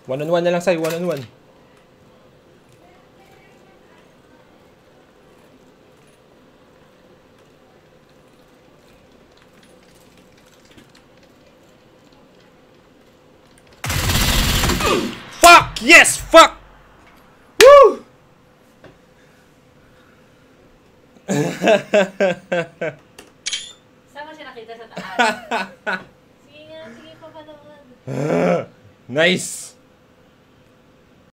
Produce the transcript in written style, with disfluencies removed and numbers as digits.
One on one na lang, Sai. One on one. Fuck! Yes! Fuck! Woo!